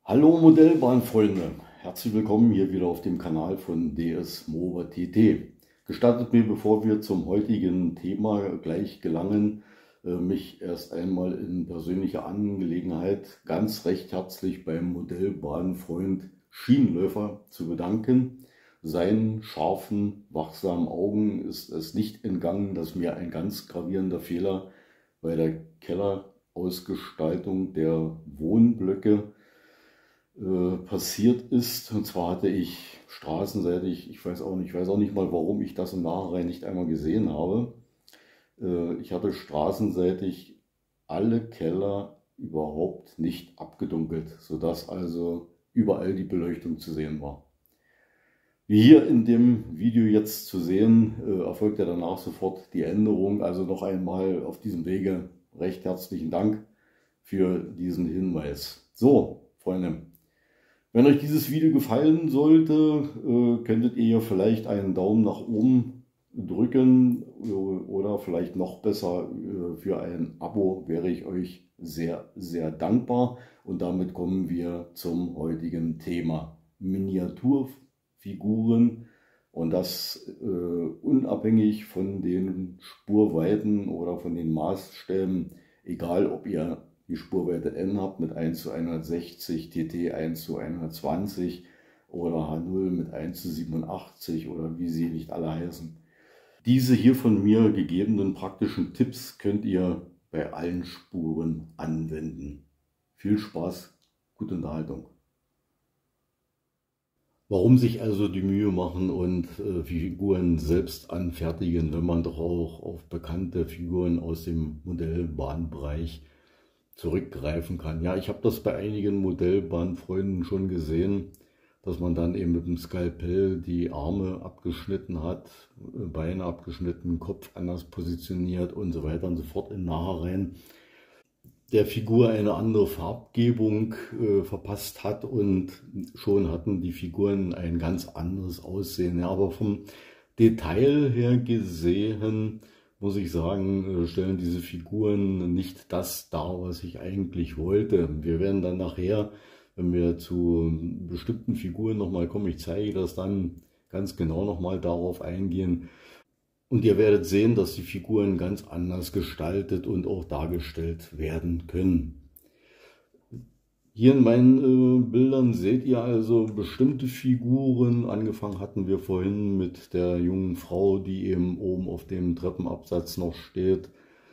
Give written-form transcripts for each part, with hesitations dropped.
Hallo Modellbahnfreunde, herzlich willkommen hier wieder auf dem Kanal von DS Mover TT. Gestattet mir, bevor wir zum heutigen Thema gleich gelangen, mich erst einmal in persönlicher Angelegenheit ganz recht herzlich beim Modellbahnfreund Schienenläufer zu bedanken. Seinen scharfen, wachsamen Augen ist es nicht entgangen, dass mir ein ganz gravierender Fehler bei der Kellerausgestaltung der Wohnblöcke passiert ist. Und zwar hatte ich straßenseitig, ich weiß auch nicht mal, warum ich das im Nachhinein nicht einmal gesehen habe. Ich hatte straßenseitig alle Keller überhaupt nicht abgedunkelt, sodass also überall die Beleuchtung zu sehen war. Wie hier in dem Video jetzt zu sehen, erfolgt ja danach sofort die Änderung. Also noch einmal auf diesem Wege recht herzlichen Dank für diesen Hinweis. So, Freunde. Wenn euch dieses Video gefallen sollte, könntet ihr vielleicht einen Daumen nach oben drücken oder vielleicht noch besser für ein Abo wäre ich euch sehr, sehr dankbar. Und damit kommen wir zum heutigen Thema Miniaturfiguren und das unabhängig von den Spurweiten oder von den Maßstäben, egal ob ihr die Spurweite N habt mit 1:160, TT 1:120 oder H0 mit 1:87 oder wie sie nicht alle heißen. Diese hier von mir gegebenen praktischen Tipps könnt ihr bei allen Spuren anwenden. Viel Spaß, gute Unterhaltung. Warum sich also die Mühe machen und Figuren selbst anfertigen, wenn man doch auch auf bekannte Figuren aus dem Modellbahnbereich zurückgreifen kann. Ja, ich habe das bei einigen Modellbahnfreunden schon gesehen, dass man dann eben mit dem Skalpell die Arme abgeschnitten hat, Beine abgeschnitten, Kopf anders positioniert und so weiter und so fort in Nachhinein der Figur eine andere Farbgebung verpasst hat und schon hatten die Figuren ein ganz anderes Aussehen. Ja, aber vom Detail her gesehen muss ich sagen, stellen diese Figuren nicht das dar, was ich eigentlich wollte. Wir werden dann nachher, wenn wir zu bestimmten Figuren nochmal kommen, ich zeige das dann ganz genau nochmal darauf eingehen. Und ihr werdet sehen, dass die Figuren ganz anders gestaltet und auch dargestellt werden können. Hier in meinen Bildern seht ihr also bestimmte Figuren. Angefangen hatten wir vorhin mit der jungen Frau, die eben oben auf dem Treppenabsatz noch steht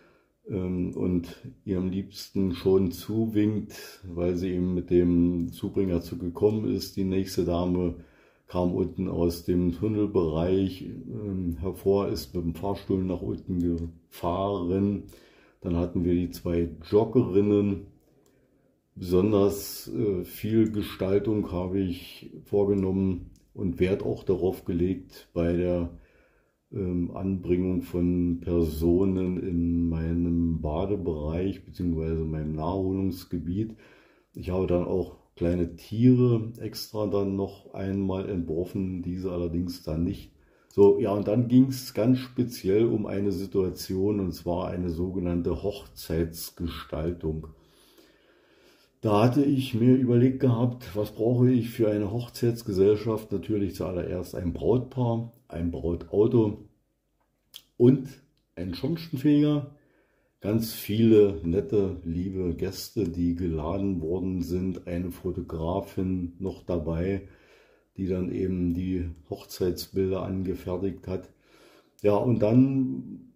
und ihrem Liebsten schon zuwinkt, weil sie eben mit dem Zubringerzug gekommen ist. Die nächste Dame kam unten aus dem Tunnelbereich hervor, ist mit dem Fahrstuhl nach unten gefahren. Dann hatten wir die zwei Joggerinnen. Besonders viel Gestaltung habe ich vorgenommen und Wert auch darauf gelegt bei der Anbringung von Personen in meinem Badebereich bzw. meinem Naherholungsgebiet. Ich habe dann auch kleine Tiere extra dann noch einmal entworfen, diese allerdings dann nicht. So, ja, und dann ging es ganz speziell um eine Situation, und zwar eine sogenannte Hochzeitsgestaltung. Da hatte ich mir überlegt gehabt, was brauche ich für eine Hochzeitsgesellschaft? Natürlich zuallererst ein Brautpaar, ein Brautauto und ein Schornsteinfeger. Ganz viele nette, liebe Gäste, die geladen worden sind. Eine Fotografin noch dabei, die dann eben die Hochzeitsbilder angefertigt hat. Ja, und dann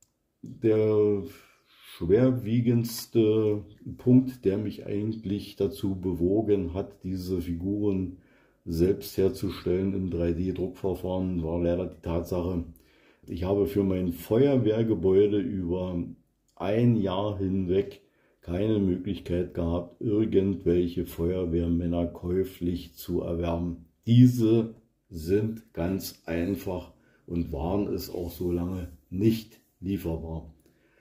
der schwerwiegendste Punkt, der mich eigentlich dazu bewogen hat, diese Figuren selbst herzustellen im 3D-Druckverfahren, war leider die Tatsache, ich habe für mein Feuerwehrgebäude über ein Jahr hinweg keine Möglichkeit gehabt, irgendwelche Feuerwehrmänner käuflich zu erwerben. Diese sind ganz einfach und waren es auch so lange nicht lieferbar.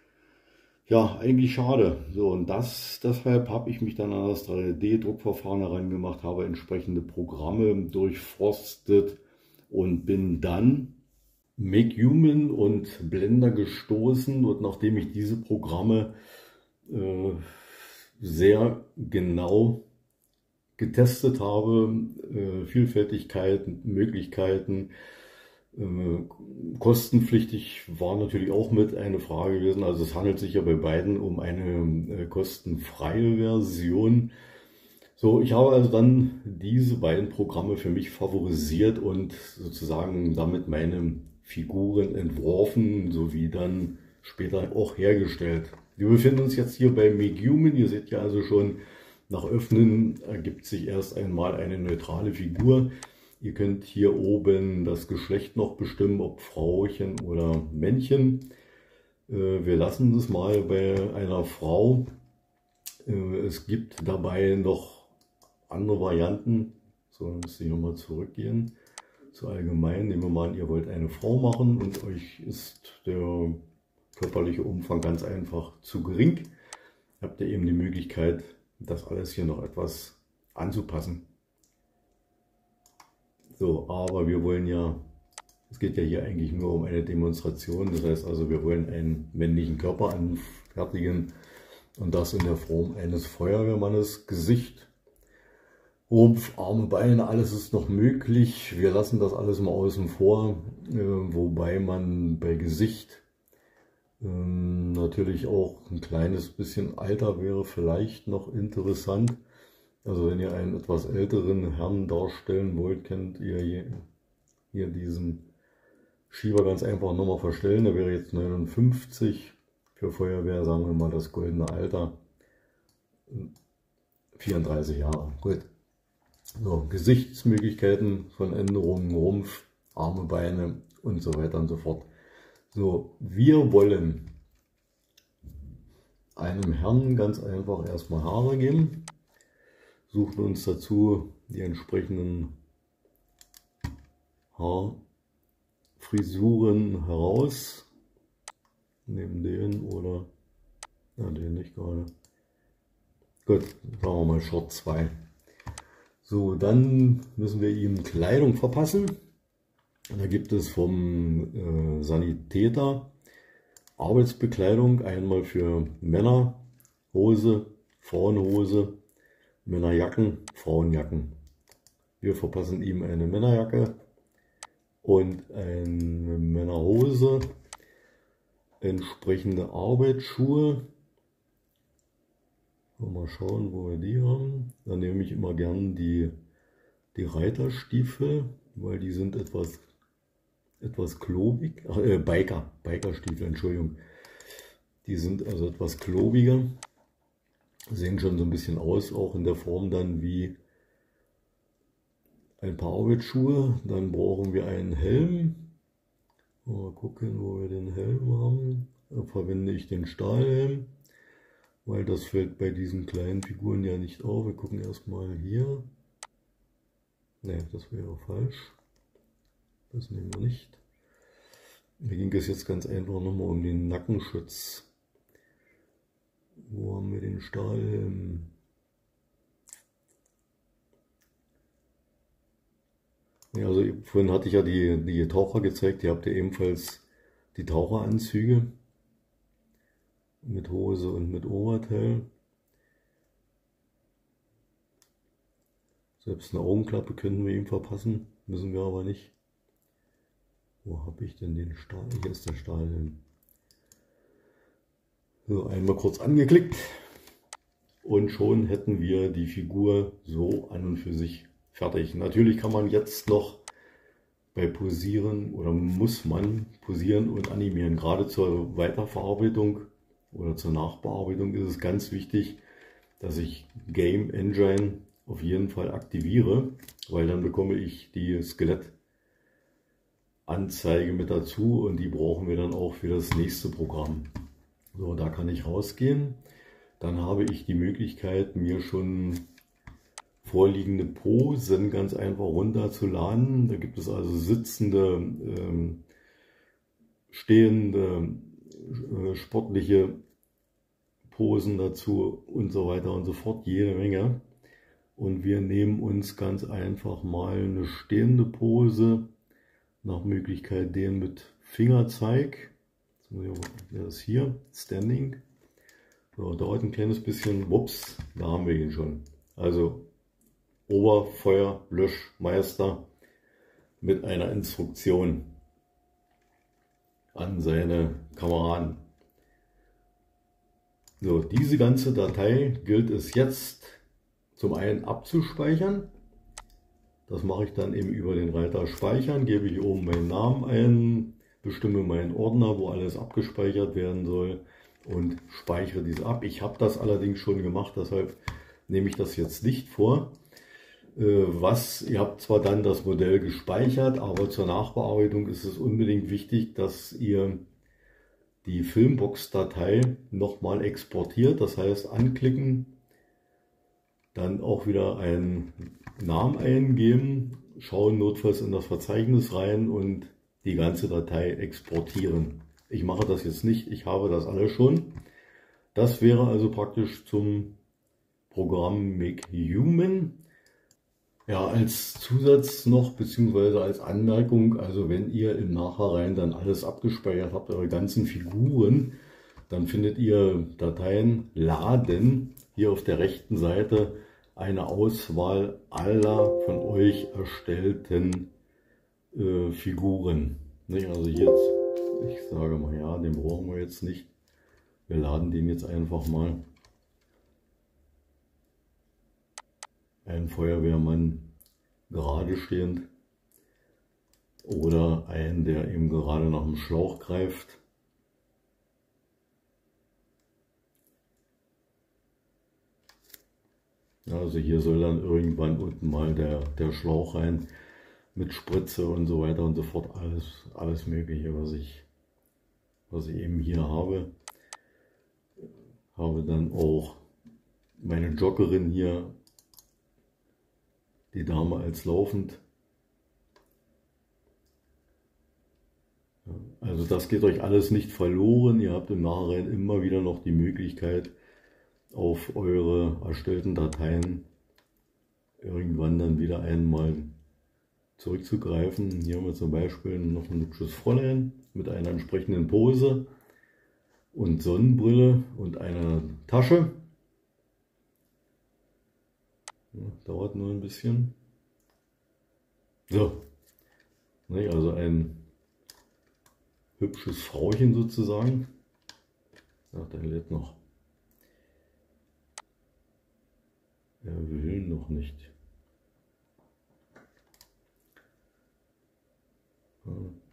Ja, eigentlich schade. So, und deshalb habe ich mich dann an das 3D-Druckverfahren herangemacht, habe entsprechende Programme durchforstet und bin dann Make Human und Blender gestoßen. Und nachdem ich diese Programme sehr genau getestet habe. Vielfältigkeit, Möglichkeiten. Kostenpflichtig war natürlich auch mit eine Frage gewesen. Also es handelt sich ja bei beiden um eine kostenfreie Version. So, ich habe also dann diese beiden Programme für mich favorisiert und sozusagen damit meine Figuren entworfen, sowie dann später auch hergestellt. Wir befinden uns jetzt hier bei Megumin. Ihr seht ja also schon, nach Öffnen ergibt sich erst einmal eine neutrale Figur. Ihr könnt hier oben das Geschlecht noch bestimmen, ob Frauchen oder Männchen. Wir lassen es mal bei einer Frau. Es gibt dabei noch andere Varianten. So, dann müsste ich nochmal zurückgehen zu allgemein. Nehmen wir mal an, ihr wollt eine Frau machen und euch ist der körperliche Umfang ganz einfach zu gering. Habt ihr eben die Möglichkeit, das alles hier noch etwas anzupassen. So, aber wir wollen ja, es geht ja hier eigentlich nur um eine Demonstration. Das heißt also, wir wollen einen männlichen Körper anfertigen und das in der Form eines Feuerwehrmannes. Gesicht, Rumpf, Arme, Beine, alles ist noch möglich. Wir lassen das alles mal außen vor, wobei man bei Gesicht natürlich auch ein kleines bisschen Alter wäre vielleicht noch interessant. Also wenn ihr einen etwas älteren Herrn darstellen wollt, könnt ihr hier diesen Schieber ganz einfach nochmal verstellen. Der wäre jetzt 59, für Feuerwehr sagen wir mal das goldene Alter, 34 Jahre. Gut. So, Gesichtsmöglichkeiten von Änderungen, Rumpf, Arme, Beine und so weiter und so fort. So, wir wollen einem Herrn ganz einfach erstmal Haare geben. Suchen uns dazu die entsprechenden Haarfrisuren heraus. Nehmen den oder, ja, den nicht gerade. Gut, sagen wir mal Short 2. So, dann müssen wir ihm Kleidung verpassen. Da gibt es vom Sanitäter Arbeitsbekleidung, einmal für Männer Hose, Frauenhose, Männerjacken, Frauenjacken. Wir verpassen ihm eine Männerjacke und eine Männerhose, entsprechende Arbeitsschuhe. Mal schauen, wo wir die haben. Dann nehme ich immer gern die Reiterstiefel, weil die sind etwas klobig. Bikerstiefel, Entschuldigung. Die sind also etwas klobiger. Sehen schon so ein bisschen aus, auch in der Form dann wie ein paar Arbeitsschuhe. Dann brauchen wir einen Helm. Mal gucken, wo wir den Helm haben. Da verwende ich den Stahlhelm, weil das fällt bei diesen kleinen Figuren ja nicht auf. Wir gucken erstmal hier. Ne, das wäre falsch. Das nehmen wir nicht. Mir ging es jetzt ganz einfach nochmal um den Nackenschutz. Wo haben wir den Stahlhelm? Ja, also vorhin hatte ich ja die Taucher gezeigt. Ihr habt ja ebenfalls die Taucheranzüge mit Hose und mit Oberteil. Selbst eine Augenklappe können wir ihm verpassen, müssen wir aber nicht. Wo habe ich denn den Stahl? Hier ist der Stahlhelm. So, einmal kurz angeklickt und schon hätten wir die Figur so an und für sich fertig. Natürlich kann man jetzt noch bei Posieren oder muss man posieren und animieren. Gerade zur Weiterverarbeitung oder zur Nachbearbeitung ist es ganz wichtig, dass ich Game Engine auf jeden Fall aktiviere, weil dann bekomme ich die Skelettanzeige mit dazu und die brauchen wir dann auch für das nächste Programm. So, da kann ich rausgehen. Dann habe ich die Möglichkeit, mir schon vorliegende Posen ganz einfach runterzuladen. Da gibt es also sitzende, stehende, sportliche Posen dazu und so weiter und so fort, jede Menge. Und wir nehmen uns ganz einfach mal eine stehende Pose, nach Möglichkeit den mit Fingerzeig. Der ist hier, Standing. So, dauert ein kleines bisschen, wups, da haben wir ihn schon. Also Oberfeuerlöschmeister mit einer Instruktion an seine Kameraden. So, diese ganze Datei gilt es jetzt zum einen abzuspeichern. Das mache ich dann eben über den Reiter Speichern, gebe ich oben meinen Namen ein, bestimme meinen Ordner, wo alles abgespeichert werden soll und speichere diese ab. Ich habe das allerdings schon gemacht, deshalb nehme ich das jetzt nicht vor. Ihr habt zwar dann das Modell gespeichert, aber zur Nachbearbeitung ist es unbedingt wichtig, dass ihr die Filmbox-Datei nochmal exportiert. Das heißt, anklicken, dann auch wieder einen Namen eingeben, schauen notfalls in das Verzeichnis rein und die ganze Datei exportieren. Ich mache das jetzt nicht, ich habe das alles schon. Das wäre also praktisch zum Programm MakeHuman. Ja, als Zusatz noch, beziehungsweise als Anmerkung, also wenn ihr im Nachhinein dann alles abgespeichert habt, eure ganzen Figuren, dann findet ihr Dateien laden, hier auf der rechten Seite eine Auswahl aller von euch erstellten Figuren. Nicht? Also hier jetzt, ich sage mal ja, den brauchen wir jetzt nicht. Wir laden den jetzt einfach mal. Ein Feuerwehrmann gerade stehend oder einen, der eben gerade nach dem Schlauch greift. Also hier soll dann irgendwann unten mal der Schlauch rein mit Spritze und so weiter und so fort. Alles Mögliche, was ich eben hier habe. Habe dann auch meine Joggerin hier, die Dame als laufend. Also das geht euch alles nicht verloren. Ihr habt im Nachhinein immer wieder noch die Möglichkeit, auf eure erstellten Dateien irgendwann dann wieder einmal zurückzugreifen. Hier haben wir zum Beispiel noch ein hübsches Fräulein mit einer entsprechenden Pose und Sonnenbrille und einer Tasche. Ja, dauert nur ein bisschen. So, also ein hübsches Frauchen sozusagen. Ach, der lädt noch. Er will noch nicht. Ja.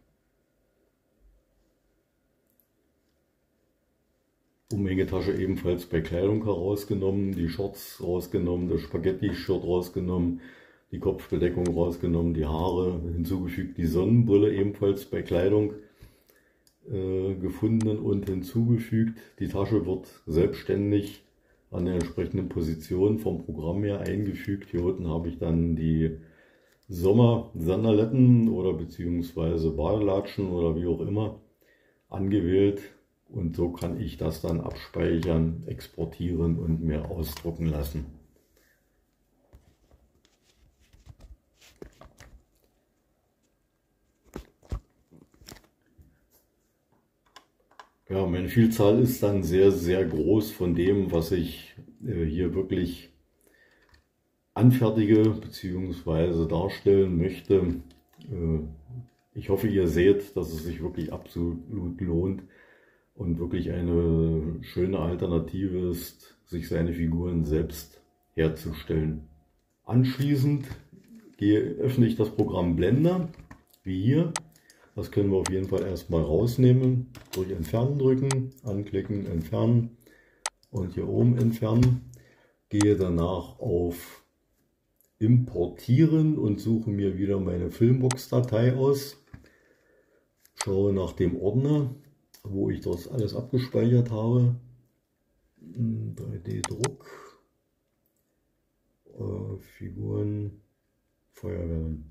Umhängetasche ebenfalls bei Kleidung herausgenommen, die Shorts rausgenommen, das Spaghetti-Shirt rausgenommen, die Kopfbedeckung rausgenommen, die Haare hinzugefügt, die Sonnenbrille ebenfalls bei Kleidung gefunden und hinzugefügt. Die Tasche wird selbstständig an der entsprechenden Position vom Programm her eingefügt. Hier unten habe ich dann die Sommersandaletten oder beziehungsweise Badelatschen oder wie auch immer angewählt. Und so kann ich das dann abspeichern, exportieren und mir ausdrucken lassen. Ja, meine Vielzahl ist dann sehr, sehr groß von dem, was ich hier wirklich anfertige bzw. darstellen möchte. Ich hoffe, ihr seht, dass es sich wirklich absolut lohnt und wirklich eine schöne Alternative ist, sich seine Figuren selbst herzustellen. Anschließend öffne ich das Programm Blender, wie hier. Das können wir auf jeden Fall erstmal rausnehmen. Durch Entfernen drücken, anklicken, entfernen und hier oben entfernen. Gehe danach auf Importieren und suche mir wieder meine Filmbox-Datei aus. Schaue nach dem Ordner, wo ich das alles abgespeichert habe. 3D-Druck, Figuren, Feuerwehren.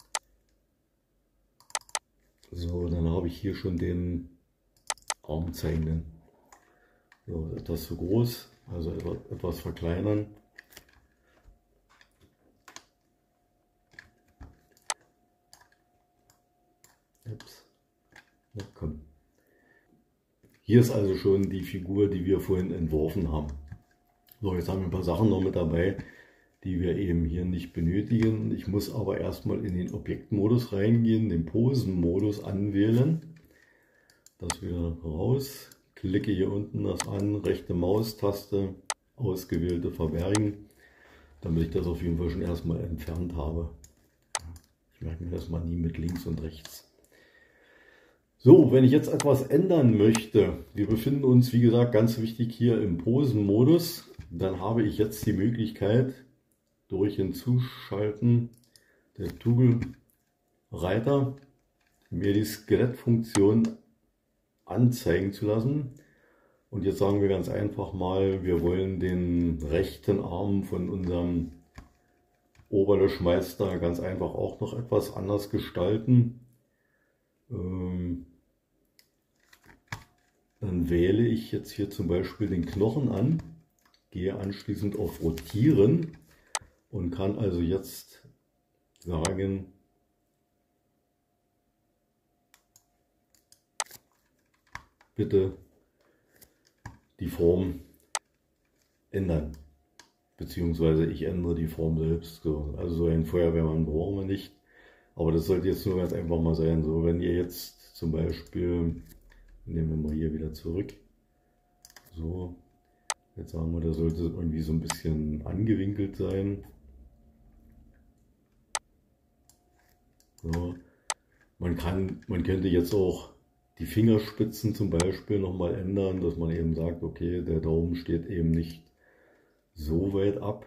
So, dann habe ich hier schon den Armzeigenden. So, etwas zu groß, also etwas verkleinern. Ups. Ja, komm. Hier ist also schon die Figur, die wir vorhin entworfen haben. So, jetzt haben wir ein paar Sachen noch mit dabei. die wir eben hier nicht benötigen. Ich muss aber erstmal in den Objektmodus reingehen, den Posenmodus anwählen. Das wieder raus, klicke hier unten das an, rechte Maustaste, ausgewählte verbergen, damit ich das auf jeden Fall schon erstmal entfernt habe. Ich merke mir das mal nie mit links und rechts. So, wenn ich jetzt etwas ändern möchte, wir befinden uns, wie gesagt, ganz wichtig hier im Posenmodus, dann habe ich jetzt die Möglichkeit, durch Hinzuschalten der Toggle-Reiter mir die Skelettfunktion anzeigen zu lassen. Und jetzt sagen wir ganz einfach mal, wir wollen den rechten Arm von unserem Oberlöschmeister ganz einfach auch noch etwas anders gestalten. Dann wähle ich jetzt hier zum Beispiel den Knochen an, gehe anschließend auf Rotieren und kann also jetzt sagen, bitte die Form ändern, beziehungsweise ich ändere die Form selbst. So, also so einen Feuerwehrmann brauchen wir nicht, aber das sollte jetzt nur ganz einfach mal sein. So, wenn ihr jetzt zum Beispiel, nehmen wir mal hier wieder zurück, so, jetzt sagen wir, der sollte irgendwie so ein bisschen angewinkelt sein. So. Man könnte jetzt auch die Fingerspitzen zum Beispiel nochmal ändern, dass man eben sagt, okay, der Daumen steht eben nicht so weit ab,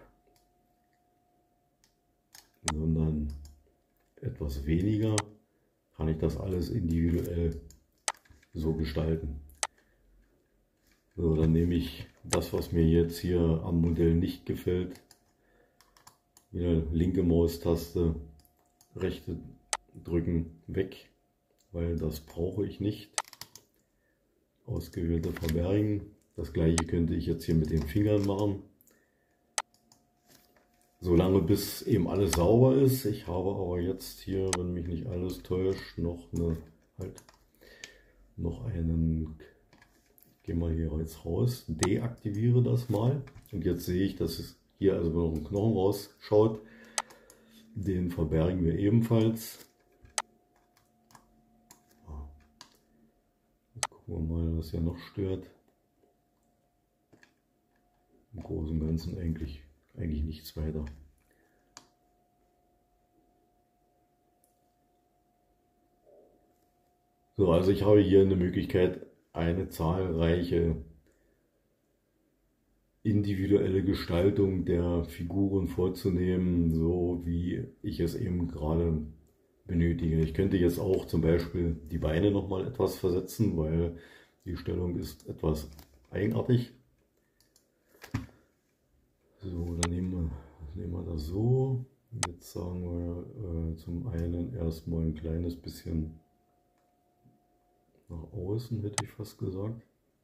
sondern etwas weniger. Kann ich das alles individuell so gestalten. So, dann nehme ich das, was mir jetzt hier am Modell nicht gefällt, wieder linke Maustaste, rechte drücken, weg, weil das brauche ich nicht. Ausgewählte verbergen. Das gleiche könnte ich jetzt hier mit den Fingern machen. Solange bis eben alles sauber ist. Ich habe aber jetzt hier, wenn mich nicht alles täuscht, noch einen, gehe mal hier jetzt raus, deaktiviere das mal. Und jetzt sehe ich, dass es hier also noch ein Knochen rausschaut. Den verbergen wir ebenfalls. Gucken wir mal, was hier noch stört. Im Großen und Ganzen eigentlich nichts weiter. So, also ich habe hier eine Möglichkeit, eine zahlreiche individuelle Gestaltung der Figuren vorzunehmen, so wie ich es eben gerade benötige. Ich könnte jetzt auch zum Beispiel die Beine noch mal etwas versetzen, weil die Stellung ist etwas eigenartig. So, dann nehmen wir das so. Jetzt sagen wir zum einen erstmal ein kleines bisschen nach außen, hätte ich fast gesagt.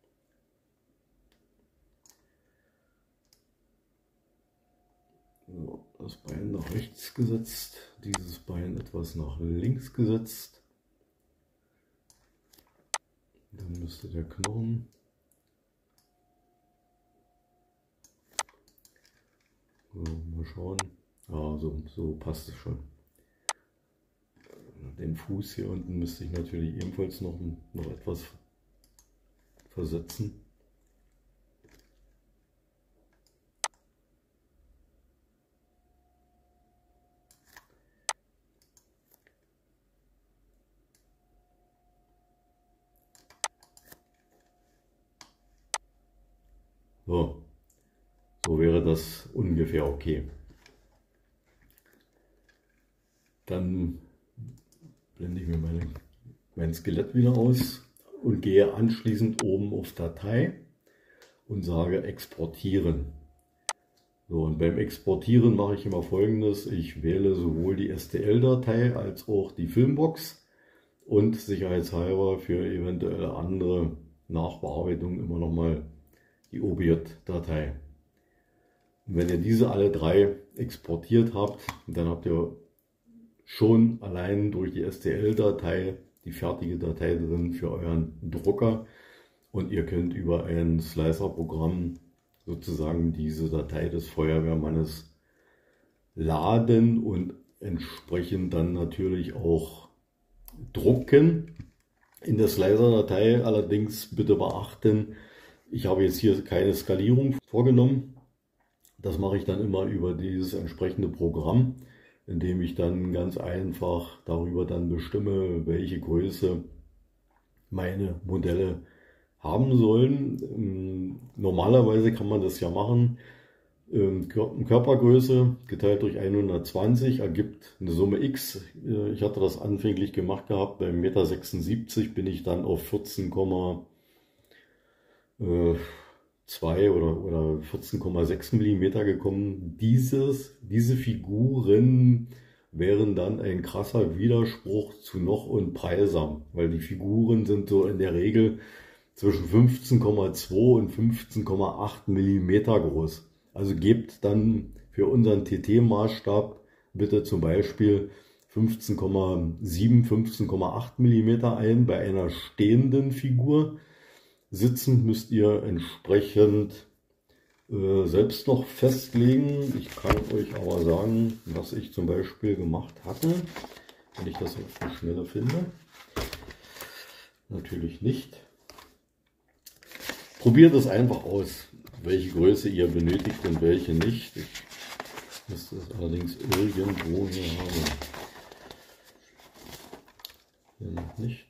So, das Bein nach rechts gesetzt, dieses Bein etwas nach links gesetzt. Dann müsste der Knochen so, mal schauen. Ja, so passt es schon. Den Fuß hier unten müsste ich natürlich ebenfalls noch etwas versetzen. So wäre das ungefähr okay. Dann blende ich mir mein Skelett wieder aus und gehe anschließend oben auf Datei und sage Exportieren. So, und beim Exportieren mache ich immer Folgendes: Ich wähle sowohl die STL-Datei als auch die Filmbox und sicherheitshalber für eventuelle andere Nachbearbeitung immer nochmal die OBJ-Datei. Und wenn ihr diese alle drei exportiert habt, dann habt ihr schon allein durch die STL-Datei die fertige Datei drin für euren Drucker und ihr könnt über ein Slicer-Programm sozusagen diese Datei des Feuerwehrmannes laden und entsprechend dann natürlich auch drucken. In der Slicer-Datei allerdings bitte beachten, ich habe jetzt hier keine Skalierung vorgenommen. Das mache ich dann immer über dieses entsprechende Programm, indem ich dann ganz einfach darüber dann bestimme, welche Größe meine Modelle haben sollen. Normalerweise kann man das ja machen. Körpergröße geteilt durch 120 ergibt eine Summe X. Ich hatte das anfänglich gemacht gehabt, beim 1,76 m bin ich dann auf 14,2 oder 14,6 mm gekommen. Diese Figuren wären dann ein krasser Widerspruch zu Noch und Preisam, weil die Figuren sind so in der Regel zwischen 15,2 und 15,8 mm groß. Also gebt dann für unseren TT-Maßstab bitte zum Beispiel 15,7, 15,8 mm ein bei einer stehenden Figur. Sitzend müsst ihr entsprechend selbst noch festlegen. Ich kann euch aber sagen, was ich zum Beispiel gemacht hatte, wenn ich das auf die Schnelle finde. Natürlich nicht. Probiert es einfach aus, welche Größe ihr benötigt und welche nicht. Ich müsste es allerdings irgendwo hier haben. Hier noch nicht.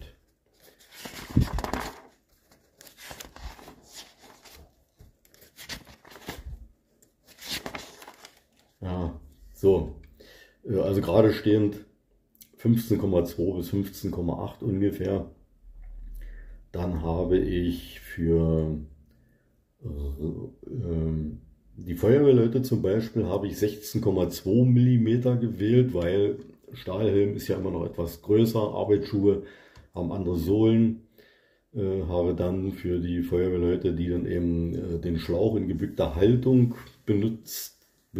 Ja, so. Also gerade stehend 15,2 bis 15,8 ungefähr. Dann habe ich für die Feuerwehrleute zum Beispiel habe ich 16,2 mm gewählt, weil Stahlhelm ist ja immer noch etwas größer, Arbeitsschuhe haben andere Sohlen. Habe dann für die Feuerwehrleute, die dann eben den Schlauch in gebückter Haltung benutzen,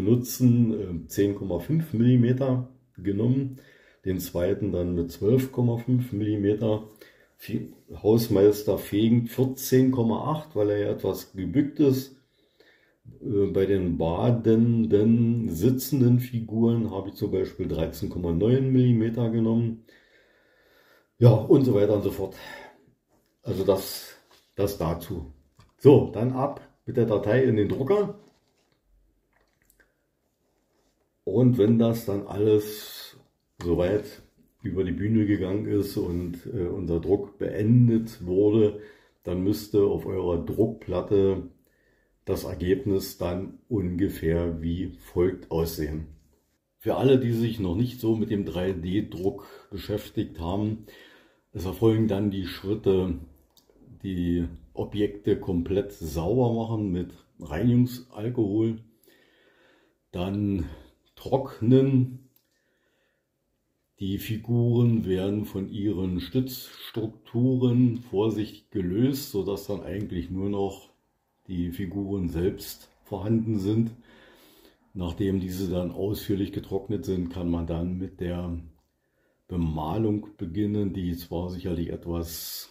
10,5 mm genommen, den zweiten dann mit 12,5 mm. Hausmeister Fegen 14,8, weil er ja etwas gebückt ist. Bei den badenden, sitzenden Figuren habe ich zum Beispiel 13,9 mm genommen. Ja, und so weiter und so fort. Also das dazu. So, dann ab mit der Datei in den Drucker. Und wenn das dann alles soweit über die Bühne gegangen ist und unser Druck beendet wurde, dann müsste auf eurer Druckplatte das Ergebnis dann ungefähr wie folgt aussehen. Für alle, die sich noch nicht so mit dem 3D-Druck beschäftigt haben, es erfolgen dann die Schritte, die Objekte komplett sauber machen mit Reinigungsalkohol, dann trocknen. Die Figuren werden von ihren Stützstrukturen vorsichtig gelöst, sodass dann eigentlich nur noch die Figuren selbst vorhanden sind. Nachdem diese dann ausführlich getrocknet sind, kann man dann mit der Bemalung beginnen, die zwar sicherlich etwas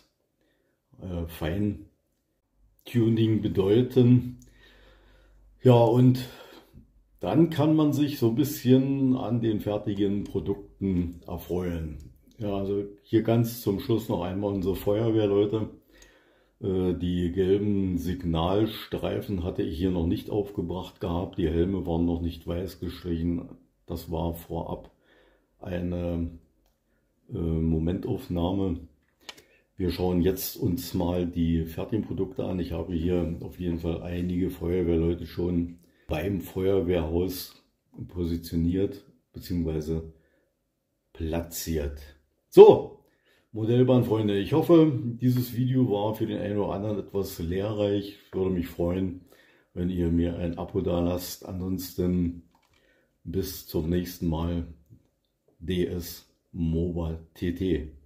Feintuning bedeuten. Ja, und dann kann man sich so ein bisschen an den fertigen Produkten erfreuen. Ja, also hier ganz zum Schluss noch einmal unsere Feuerwehrleute. Die gelben Signalstreifen hatte ich hier noch nicht aufgebracht gehabt. Die Helme waren noch nicht weiß gestrichen. Das war vorab eine Momentaufnahme. Wir schauen jetzt uns mal die fertigen Produkte an. Ich habe hier auf jeden Fall einige Feuerwehrleute schon beim Feuerwehrhaus positioniert bzw. platziert. So, Modellbahnfreunde, ich hoffe, dieses Video war für den einen oder anderen etwas lehrreich. Ich würde mich freuen, wenn ihr mir ein Abo da lasst. Ansonsten bis zum nächsten Mal. DS Mobile TT.